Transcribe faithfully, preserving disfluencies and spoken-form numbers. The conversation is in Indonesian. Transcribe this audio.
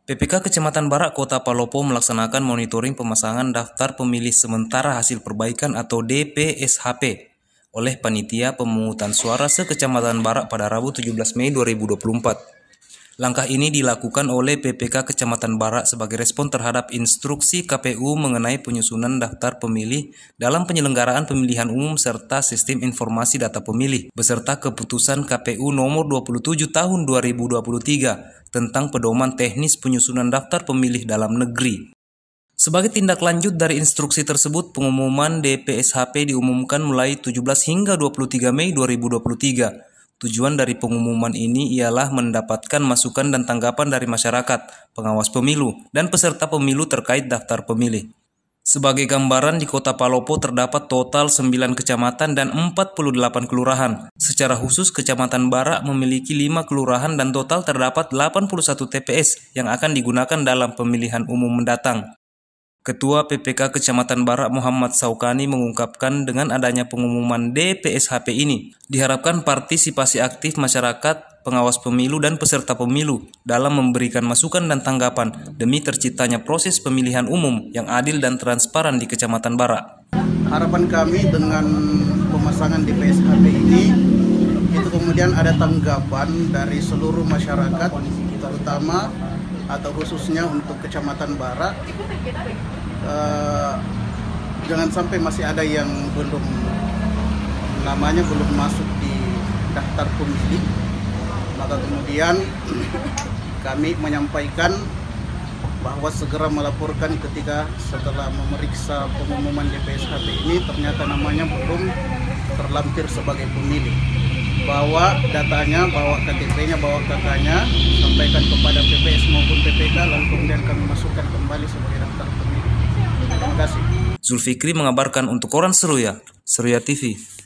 P P K Kecamatan Barak Kota Palopo melaksanakan monitoring pemasangan daftar pemilih sementara hasil perbaikan atau D P S H P oleh Panitia Pemungutan Suara se-Kecamatan Barak pada Rabu tujuh belas Mei dua ribu dua puluh empat. Langkah ini dilakukan oleh P P K Kecamatan Barak sebagai respon terhadap instruksi K P U mengenai penyusunan daftar pemilih dalam penyelenggaraan pemilihan umum serta sistem informasi data pemilih, beserta keputusan K P U nomor dua puluh tujuh tahun dua ribu dua puluh tiga tentang pedoman teknis penyusunan daftar pemilih dalam negeri. Sebagai tindak lanjut dari instruksi tersebut, pengumuman D P S H P diumumkan mulai tujuh belas hingga dua puluh tiga Mei dua ribu dua puluh tiga. Tujuan dari pengumuman ini ialah mendapatkan masukan dan tanggapan dari masyarakat, pengawas pemilu, dan peserta pemilu terkait daftar pemilih. Sebagai gambaran, di Kota Palopo terdapat total sembilan kecamatan dan empat puluh delapan kelurahan. Secara khusus, Kecamatan Barak memiliki lima kelurahan dan total terdapat delapan puluh satu T P S yang akan digunakan dalam pemilihan umum mendatang. Ketua P P K Kecamatan Barak Muhammad Saukani mengungkapkan dengan adanya pengumuman D P S H P ini, diharapkan partisipasi aktif masyarakat, pengawas pemilu, dan peserta pemilu dalam memberikan masukan dan tanggapan demi terciptanya proses pemilihan umum yang adil dan transparan di Kecamatan Barak. Harapan kami dengan pemasangan D P S H P ini, itu kemudian ada tanggapan dari seluruh masyarakat, terutama atau khususnya untuk Kecamatan Barak. Uh, jangan sampai masih ada yang belum namanya belum masuk di daftar pemilih, maka kemudian kami menyampaikan bahwa segera melaporkan ketika setelah memeriksa pengumuman D P S H P ini ternyata namanya belum terlampir sebagai pemilih, bawa datanya, bawa K T P-nya, bawa K K-nya, sampaikan kepada P P S maupun P P K, lalu kemudian kami masukkan kembali sebagai daftar pemilih. Terima kasih. Zulfikri mengabarkan untuk Koran Seruya, Seruya T V.